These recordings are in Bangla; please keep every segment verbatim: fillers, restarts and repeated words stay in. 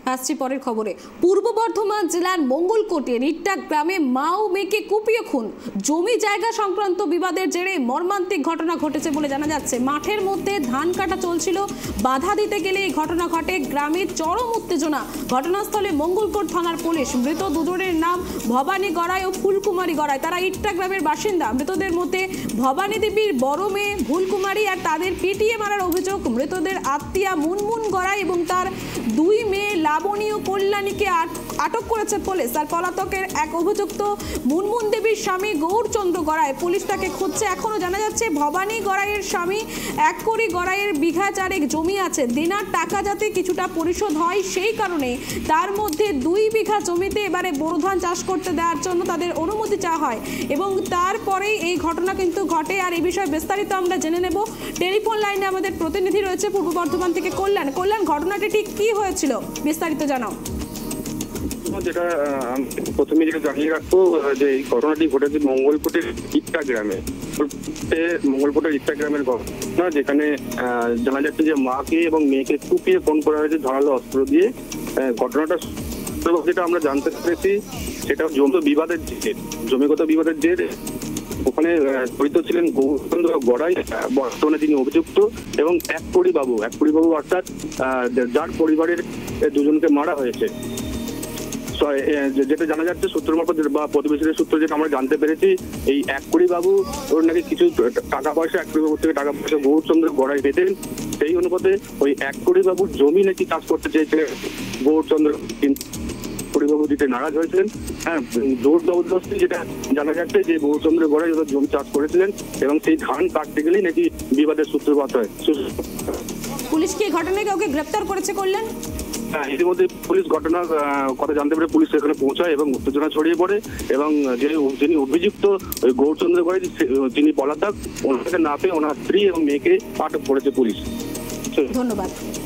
আসছি পরের খবরে। পূর্ব বর্ধমান জেলার মঙ্গলকোটে রিট্টা গ্রামে মা ও মেয়েকে কুপিয়ে খুন। জমি জায়গা সংক্রান্ত বিবাদের জেরে মর্মান্তিক ঘটনা ঘটেছে বলে জানা যাচ্ছে। মাঠের মধ্যে ধান কাটা চলছিল, বাধা দিতে গেলে এই ঘটনা ঘটে। গ্রামের চরম উত্তেজনা। ঘটনাস্থলে মঙ্গলকোট থানার পুলিশ। মৃত দুজনের নাম ভবানী গড়াই ও ফুলকুমারী গড়াই। তারা রিট্টা গ্রামের বাসিন্দা। মৃতদের মধ্যে ভবানী দেবীর বড় মেয়ে ফুলকুমারী আর তাদের পিটিয়ে মারার অভিযোগ। মৃতদের আত্মীয়া মুনমুন গড়াই এবং তার দুই মেয়ে লাবণী ও কল্যাণীকে আটক করেছে পুলিশ। আর পলাতকের এক অভিযুক্ত মুনমুন দেবীর স্বামী গৌরচন্দ্র গড়াই। পুলিশ তাকে খুঁজছে। এখনো জানা যাচ্ছে ভবানী গড়াইয়ের স্বামী এক কোটি গড়াইয়ের বিঘা চারেক জমি আছে। দেনার টাকা যাতে কিছুটা পরিশোধ হয় সেই কারণে তার মধ্যে দুই বিঘা জমিতে এবারে বোরো ধান চাষ করতে দেওয়ার জন্য তাদের অনুমতি চাওয়া হয় এবং তারপরেই এই ঘটনা কিন্তু ঘটে। আর এই বিষয়ে বিস্তারিত আমরা জেনে নেব। টেলিফোন লাইনে আমাদের প্রতিনিধি রয়েছে পূর্ব বর্ধমান থেকে কল্যাণ। কল্যাণ, ঘটনাটি ঠিক কি হয়েছিল বিস্তারিত জানাও। যেটা প্রথমে যেটা জানিয়ে রাখবো যে এই ঘটনাটি ঘটেছে মঙ্গলকোটের রিট্টা গ্রামে। মঙ্গলকোটের রিট্টা গ্রামের ঘটনা, যেখানে জানা যাচ্ছে যে মাকে এবং মেয়েকে কুপিয়ে খুন করা হয়েছে ধারালো অস্ত্র দিয়ে। ঘটনাটা যেটা আমরা জানতে পেরেছি সেটা জমি বিবাদের জের জমিগত বিবাদের জের ওখানে জড়িত ছিলেন গৌরচন্দ্র গড়াই, বর্তমানে তিনি অভিযুক্ত, এবং এক কোটি বাবু এক কোটি বাবু অর্থাৎ যার পরিবারের দুজনকে মারা হয়েছে। যেটা জানা যাচ্ছে সূত্র মারফত বা প্রতিবেশীদের সূত্র যেটা আমরা জানতে পেরেছি, এই এক কোটি বাবু ওর নাকি কিছু টাকা পয়সা এক কোটি বাবুর থেকে টাকা পয়সা গৌরচন্দ্র গড়াই পেতেন। সেই অনুপাতে ওই এক কোটি বাবুর জমি নাকি চাষ করতে চেয়েছিলেন গৌরচন্দ্র, বাবু দিতে নারাজ হয়েছিলেন। হ্যাঁ, জোর জবরদস্তি যেটা জানা যাচ্ছে যে গৌরচন্দ্র গড়াই জমি চাষ করেছিলেন এবং সেই ধান কাটতে গেলেই নাকি বিবাদের সূত্রপাত হয়। পুলিশ কি ঘটনায় কাউকে গ্রেপ্তার করেছে কল্যাণ? হ্যাঁ, ইতিমধ্যে পুলিশ ঘটনার কথা জানতে পেরে পুলিশ সেখানে পৌঁছায় এবং উত্তেজনা ছড়িয়ে পড়ে এবং যে যিনি অভিযুক্ত ওই গৌরচন্দ্র গড়াই তিনি পলাতক, ওনাকে না পেয়ে ওনার স্ত্রী এবং মেয়েকে আটক করেছে পুলিশ। ধন্যবাদ।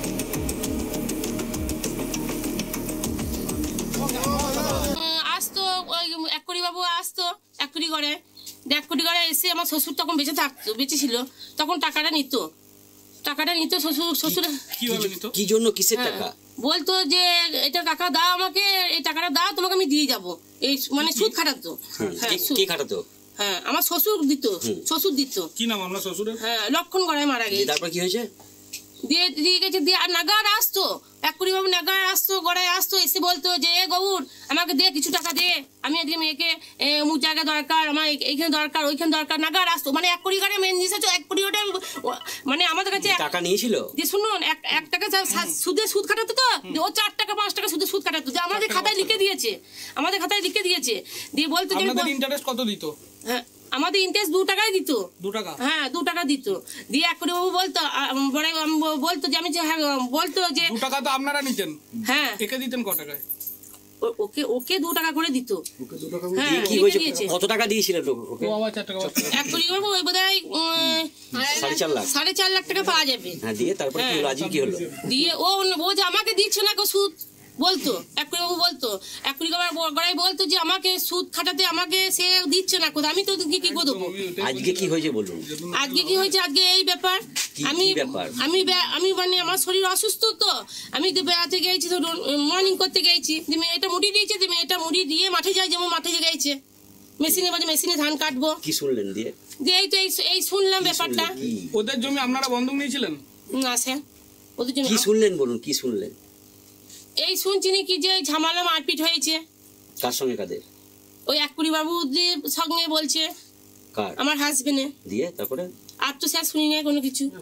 আসতো ওই এক কোটি বাবু আসতো এক কোটি করে এক কোটি করে এসে আমার শ্বশুর তখন বেঁচে থাকতো বেঁচে ছিল তখন টাকাটা নিত টাকাটা নিত শ্বশুর শ্বশুর কি জন্য কিসের টাকা বলতো যে এটা টাকা দাও আমাকে, এই টাকাটা দাও তোমাকে আমি দিয়ে যাবো, এই মানে সুদ খাটাতো। কে খাটাতো? হ্যাঁ, আমার শ্বশুর দিত শ্বশুর দিত। কি নাম আপনার শ্বশুরের? হ্যাঁ, লক্ষণ গড়াই মারা গেছে। তারপর কি হয়েছে? দিয়ে দিয়ে গেছে দিয়ে আর নাগার আসতো এক কোটি বাবু নাগার আসতো গড়াই আসতো এসে বলতো যে এ গৌর আমাকে দে কিছু টাকা দে, আমি আজকে মেয়েকে অমুক জায়গা দরকার, আমার এইখানে দরকার ওইখানে দরকার। নাগার আসতো মানে এক কোটি করে মেন জিনিস আছে এক কোটি ওটা মানে আমাদের কাছে টাকা নিয়েছিল। যে শুনুন এক এক টাকা সুদে সুদ কাটাতো তো, ও চার টাকা পাঁচ টাকা সুদে সুদ কাটাতো, যে আমাদের খাতায় লিখে দিয়েছে আমাদের খাতায় লিখে দিয়েছে দিয়ে বলতো যে ইন্টারেস্ট কত দিত? হ্যাঁ, আমাদের ইন্টারেস্ট দু টাকাই দিত। দু টাকা? হ্যাঁ, দু টাকা দিত। দিয়ে এক কোটি বাবু বলতো বলতো যে আমি বলতো যে দু টাকা তো আপনারা নিতেন। হ্যাঁ, একে দিতেন ক টাকায়? ওকে ওকে দু টাকা করে দিত। কত টাকা দিয়েছিলেন ওকে? এক কোটি বাবু ওই বোধহয় সাড়ে চার লাখ সাড়ে চার লাখ টাকা পাওয়া যাবে। হ্যাঁ, দিয়ে তারপর কি হলো? আজকে কি হলো? দিয়ে ও ও যে আমাকে দিচ্ছে না সুদ বলতো, এক কোটি বাবু বলতো এক কোটি গড়াই বলতো যে আমাকে সুদ খাটাতে আমাকে সে দিচ্ছে না কোথাও, আমি তো কি করে দেবো। আজকে কি হয়েছে বলুন? আজকে কি হয়েছে? আজকে এই ব্যাপার আমি আমি আমি মানে আমার শরীর অসুস্থ তো, আমি তো বেড়াতে গেছি তো মর্নিং করতে গেছি, এটা মুড়ি দিয়েছে, এটা মুড়ি দিয়ে মাঠে যাই, যেমন মাঠে গেছে মেশিনে বাজে মেশিনে ধান কাটবো। কি শুনলেন দিয়ে? দিয়ে এই তো এই শুনলাম ব্যাপারটা। ওদের জমি আপনারা বন্ধক নিয়েছিলেন? না স্যার, ওদের জমি কি শুনলেন বলুন, কি শুনলেন? এই শুনছি নাকি যে ঝামেলা মারপিট হয়েছে। কার সঙ্গে? কাদের? ওই এক কোটি বাবুদের সঙ্গে বলছে। কার? আমার হাজবেন্ডে। দিয়ে তারপরে? আর তো স্যার শুনি নাই কোনো কিছু।